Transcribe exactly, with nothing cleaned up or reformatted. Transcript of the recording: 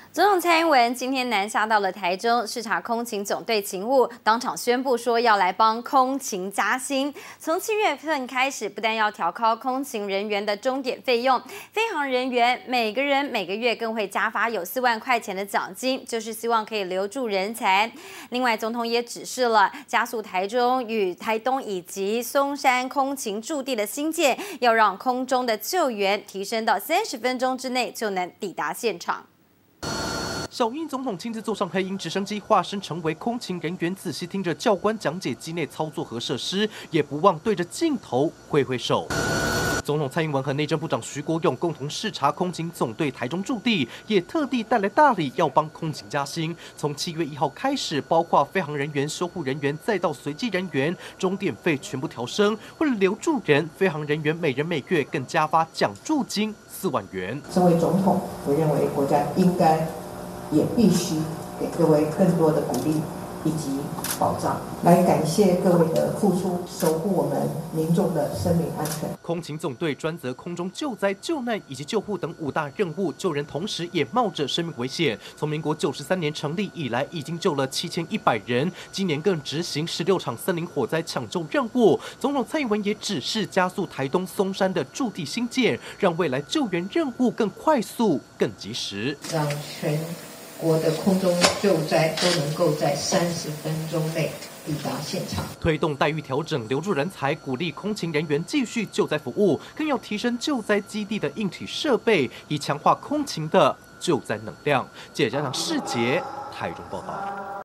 总统蔡英文今天南下到了台中，视察空勤总队勤务，当场宣布说要来帮空勤加薪。从七月份开始，不但要调高空勤人员的钟点费用，飞航人员每个人每个月更会加发有四万块钱的奖金，就是希望可以留住人才。另外，总统也指示了加速台中与台东以及松山空勤驻地的新建，要让空中的救援提升到三十分钟之内就能抵达现场。 小英总统亲自坐上黑鹰直升机，化身成为空勤人员，仔细听着教官讲解机内操作和设施，也不忘对着镜头挥挥手。总统蔡英文和内政部长徐国勇共同视察空勤总队台中驻地，也特地带来大礼，要帮空勤加薪。从七月一号开始，包括飞行人员、修护人员，再到随机人员，钟点费全部调升。为了留住人，飞行人员每人每月更加发奖助金四万元。 身为总统，我认为国家应该。 也必须给各位更多的鼓励以及保障，来感谢各位的付出，守护我们民众的生命安全。 空勤总队专责空中救灾、救难以及救护等五大任务，救人同时也冒着生命危险。从民国九十三年成立以来，已经救了七千一百人，今年更执行十六场森林火灾抢救任务。总统蔡英文也指示加速台东松山的驻地兴建，让未来救援任务更快速、更及时， 让全 国的空中救灾都能够在三十分钟内抵达现场， 推动待遇调整，留住人才，鼓励空勤人员继续救灾服务，更要提升救灾基地的硬体设备，以强化空勤的救灾能量。记者加上世杰台中报道。